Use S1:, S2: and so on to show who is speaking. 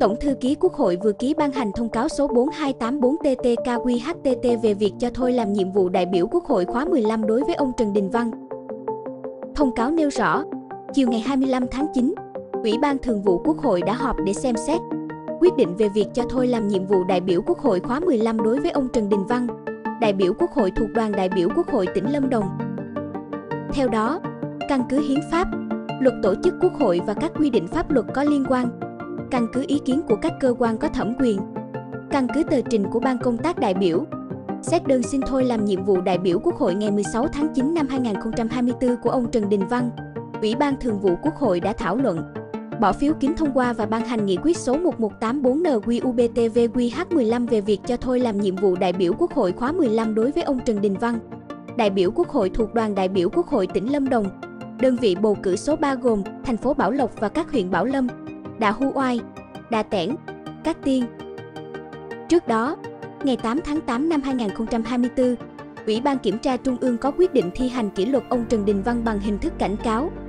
S1: Tổng thư ký Quốc hội vừa ký ban hành thông cáo số 4284/TT-KQHTT về việc cho thôi làm nhiệm vụ đại biểu Quốc hội khóa 15 đối với ông Trần Đình Văn. Thông cáo nêu rõ, chiều ngày 25 tháng 9, Ủy ban Thường vụ Quốc hội đã họp để xem xét, quyết định về việc cho thôi làm nhiệm vụ đại biểu Quốc hội khóa 15 đối với ông Trần Đình Văn, đại biểu Quốc hội thuộc đoàn đại biểu Quốc hội tỉnh Lâm Đồng. Theo đó, căn cứ hiến pháp, luật tổ chức Quốc hội và các quy định pháp luật có liên quan, căn cứ ý kiến của các cơ quan có thẩm quyền, căn cứ tờ trình của ban công tác đại biểu, xét đơn xin thôi làm nhiệm vụ đại biểu Quốc hội ngày 16 tháng 9 năm 2024 của ông Trần Đình Văn, Ủy ban Thường vụ Quốc hội đã thảo luận, bỏ phiếu kín thông qua và ban hành nghị quyết số 1184/NQ-UBTV-QH15 về việc cho thôi làm nhiệm vụ đại biểu Quốc hội khóa 15 đối với ông Trần Đình Văn, đại biểu Quốc hội thuộc đoàn đại biểu Quốc hội tỉnh Lâm Đồng. Đơn vị bầu cử số 3 gồm thành phố Bảo Lộc và các huyện Bảo Lâm, Đạ Hu Oai, Đạ Tẻn, Cát Tiên. Trước đó, ngày 8 tháng 8 năm 2024, Ủy ban Kiểm tra Trung ương có quyết định thi hành kỷ luật ông Trần Đình Văn bằng hình thức cảnh cáo.